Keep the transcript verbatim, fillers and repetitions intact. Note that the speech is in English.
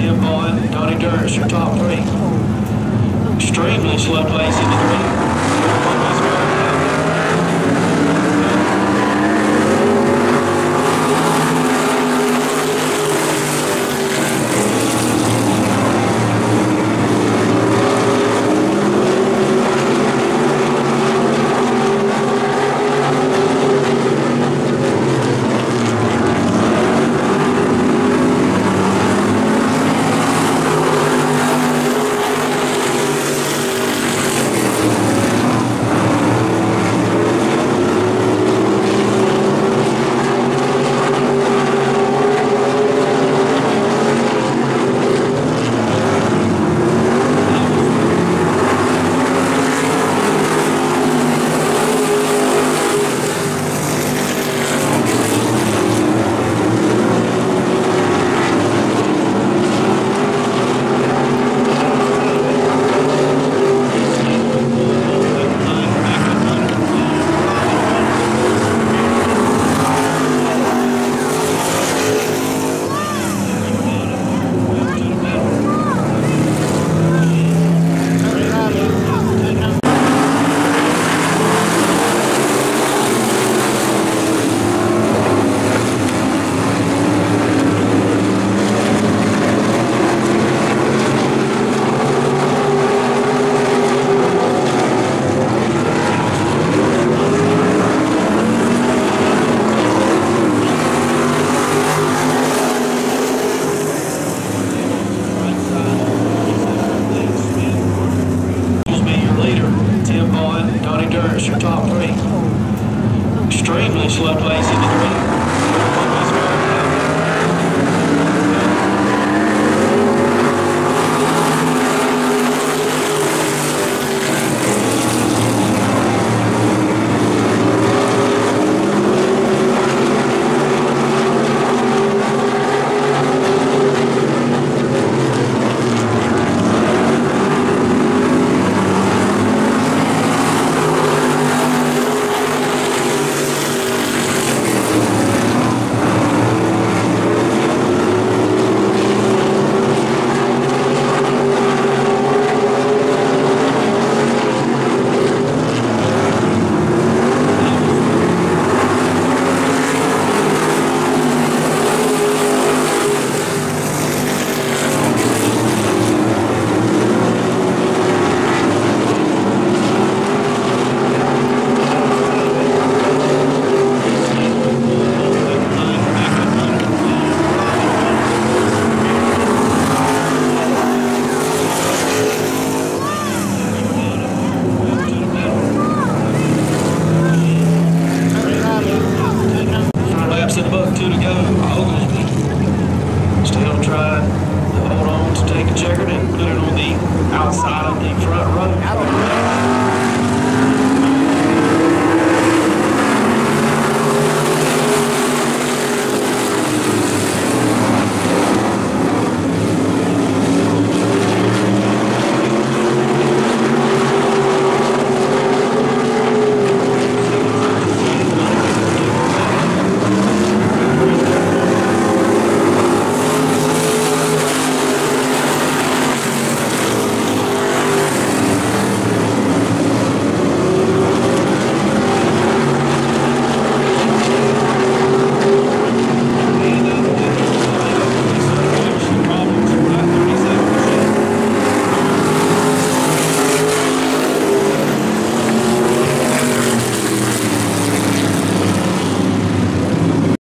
Tim Bowen, Donnie Durst, your top three. Extremely slow place in the three. Your top three. Extremely slow place in the three. Two to go. Oglesby still trying to hold on to take a checkered and put it on the outside of the front row.